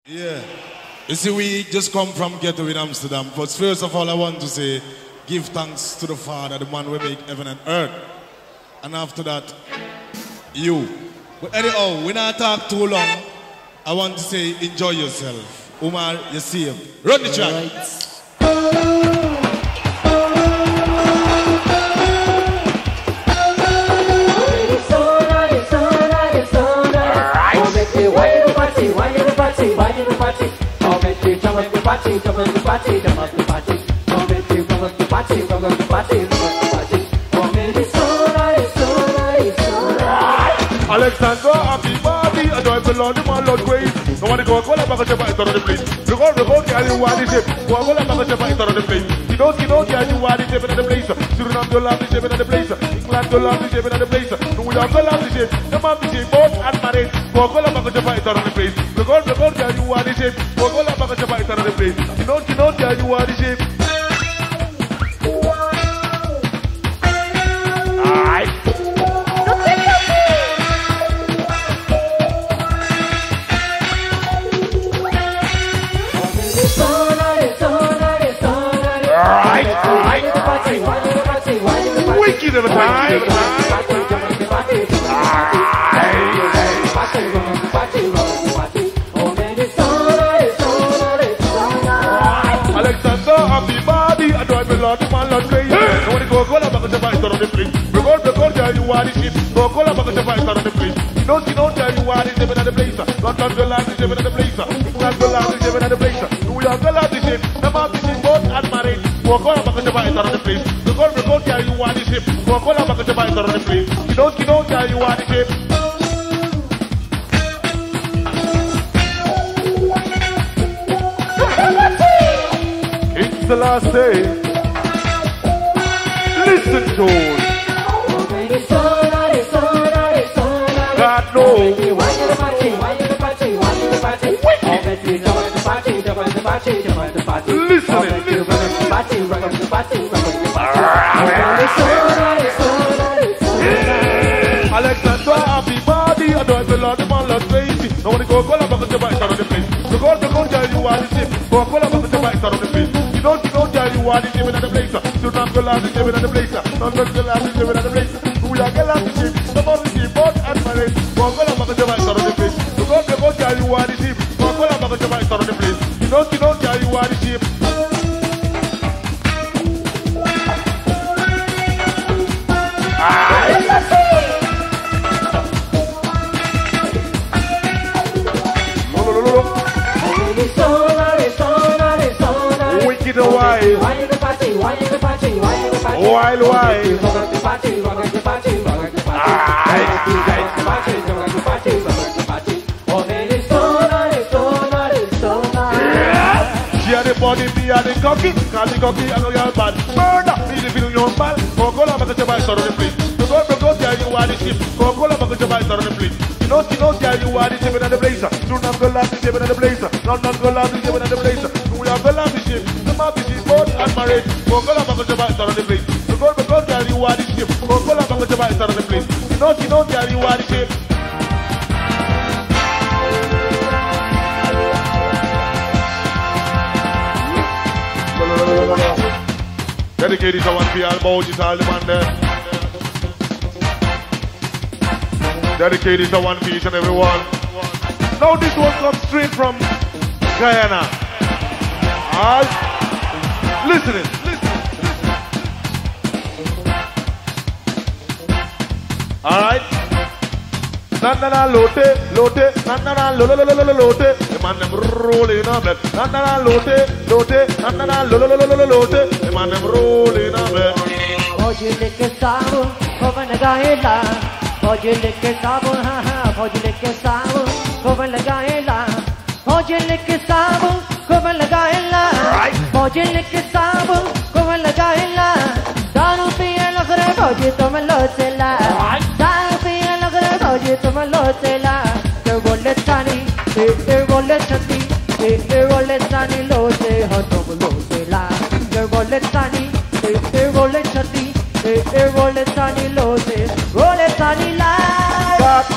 Yeah. You see, we just come from ghetto in Amsterdam. But first of all, I want to say, give thanks to the Father, the man who make heaven and earth. And after that, you. But anyhow, we not talk too long. I want to say, enjoy yourself. Umar, you see him. Run the track. Right. Alexander, happy body, and I belong to my Lord Grace. No one go call up a fight on the place. Record, carry one is it. Go call up a fight on the place. You don't carry one is it in the place. Suriname to love the shape in the place. England to love the shape in the place. New York to love the shape. The man the shape, both and married. Go call up a fight on the place. Record, carry one is it. Go call up a fight on the place. You don't carry one is it. Wicked of a time. Alexander, happy body. I know I belong to my Lord Grace. I want to go call up a fight on the place. Record, tell you what it is. Go call up a fight on the place. You don't tell you what it is in the place. London to love the shape in the place. England to love the shape in the place. New York to love the shape. The man is both and married. Go call up a fight on the place. Record, tell you what it is. Go call up a fight on the place. You don't tell you what it is. It's the last day. Listen to it. God knows. Alexander, happy body. I don't belong to my Lord Grace. I want to go call up a fight on the place. Record, tell you what it is. Go call up a fight on the place. You don't tell you what it is in the place. Do not go love the shape in the place. Not go love the shape in the place. We are going to shape. The body shape, both and married. Go call up a fight on the place. Record, tell you what it is. Go call up a fight on the place. You don't tell you what it is. Wicked away. Wild wide. She had the body, me had the cocky. Call the cocky, I know you're bad. Murder, me the feel you're bad. Go call up a fight on the place. Go tell you what it is. Go call up a fight on the place. You don't tell you what it is in the place. Suriname go love the shape in the place. London go love the shape in the place. New York go love the shape. The man is both and married. Go call up a fight on the place. Go tell you what it is. Go call up a fight on the place. You don't tell you what it is. Dedicate this one for all about it, all the man there. Dedicate this one for each and everyone. Now this one comes straight from Guyana. Alright? Listen. Alright? Nandana lote, nandana lote. The man them rolling on bed. Nandana lote, nandana lote. The man them rolling on bed. Fauji leke saabu, kovan lagaela. Fauji leke saabu, fauji leke saabu, kovan lagaela. Fauji leke saabu, kovan lagaela. Fauji leke saabu, kovan lagaela. Daru piye lagre fauji tum lotela. Daru piye lagre fauji tum lotela. Te bole tani, te bole chati, te bole tani lote ho tum lotela. Te bole tani, te bole chati. Roll it on the low, roll it on the line. Uno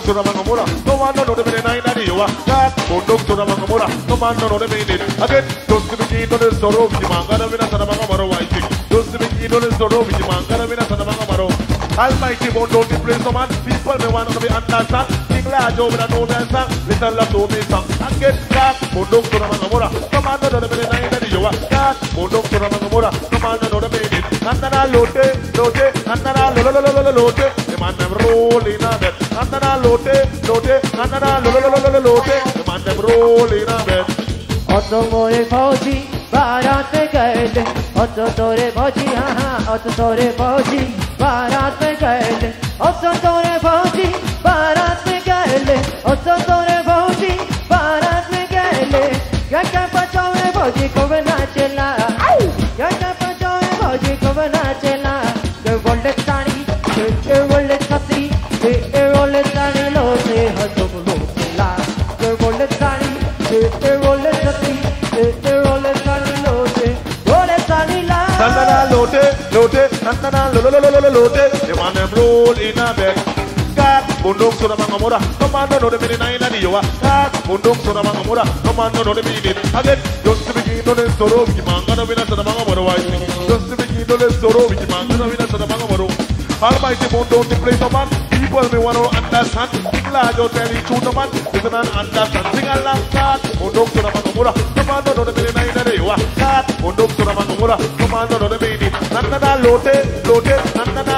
to the Mangamura. No one know the meaning of the Yoa. God, Munduk to the Mangamura. No man know the meaning. Again, just to begin to the sorrow, the Mangana Vina Sanamangamaro, I think. Just to begin to the sorrow, the Mangana Vina Sanamangamaro. Almighty won't don't play so man. People may want to be understand. Sing large over the no dance song. Listen love to me song. And get back. Munduk to the Mangamura. No man know the meaning of the Yoa. God, Munduk to the Mangamura. No man know the meaning. Andana lote, lote, andana lote. The man them roll in a bed. Andana lote, andana lote. The man them roll in a bed. Otto more Fauji, Bharat Gaide. Otto Tore Fauji, Otto Tore Fauji, Bharat Gaide. Otto Tore Fauji, Bharat Gaide. Otto Tore Fauji, Bharat Gaide. Gaka Pachawe Fauji ko bana chela. Gaka Pachawe Fauji ko bana chela. The world is sunny, the world is happy, the world is sunny. Lo se hato lo chela. The world is sunny, the world is happy, the world is sunny. Lo se world is sunny la. Andana lote, andana lote. The man them roll in a bed. God, Munduk to the Mangamura. No man know the meaning of the Yoa. God, Munduk to the Mangamura. No man know the meaning. Again, just to begin to the sorrow, the Mangana Vina to the Mangamura. Just to begin to the sorrow, the Mangana Vina to the Mangamura. Almighty won't don't play so man. People may want to understand. Sing large or tell each other man. Listen and understand. Sing along, God, Munduk to the Mangamura. No man know the meaning of the Yoa. God, Munduk to the Mangamura. No man know the meaning. Andana lote, andana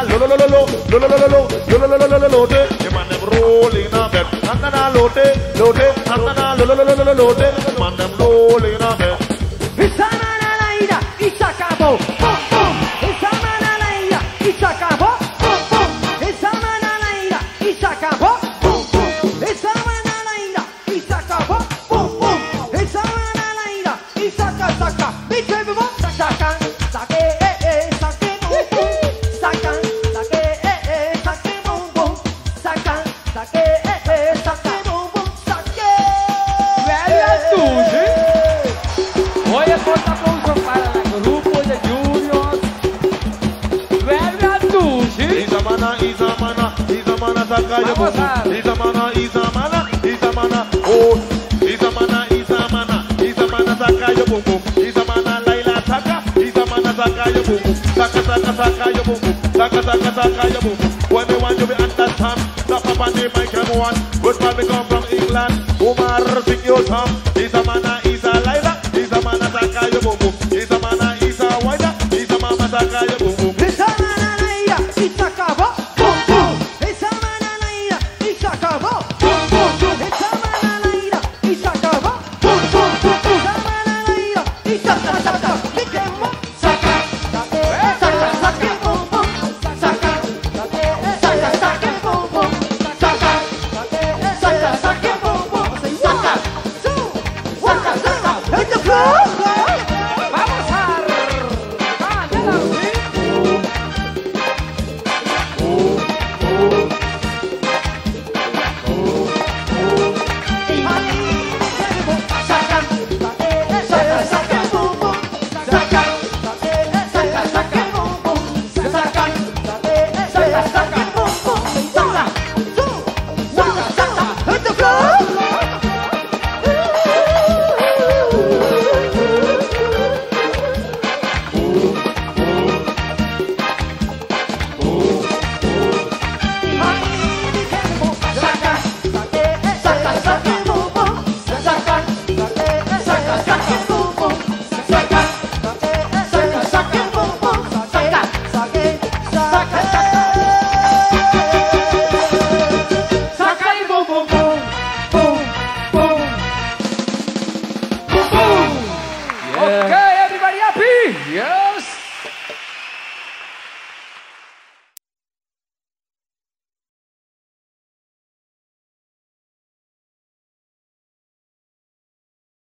lote. The man them roll in a bed. Andana lote, andana lote. The man them roll in a bed. Isamana laida, isakabo, bum bum. Isamana laida, isakabo, bum bum. Isamana laida, isakabo, bum bum. Isamana laida, isakabo, bum bum. Isamana laida, isaka saka. Bichebo, saka, sake sake bum bum. Saka, sake sake bum bum. Saka, sake sake bum bum. Sake. Velha Suzy. Olha quanta aplauso para o grupo de Juniors. Velha Suzy. Isamana, Sakayo Vamos Bubu. a- Isamana, oh. Isamana, Sakayo Bubu. Isamana, Laila Saka. Isamana, Sakayo Bubu. Saka, Sakayo Bubu. Saka, Sakayo Bubu. When they want you to understand, the papa name I come one. Good man, we come from England. Umar, sing your song. Isamana, Laila. Isamana, Sakayo Bubu. Isamana, Waida. Isamana, Sakayo Bubu. Isamana laida, isakabo, bum bum. Isamana laida, isakabo, bum bum. Isamana laida, isakabo, bum bum. Isamana laida, isakabo. Bichebo, saka, sake, sake, bum bum. Saka, sake, sake, bum bum. Saka, sake, sake, bum bum. Saka, saka. Hit the floor. Vamos a Candela, ¿sí? Saka,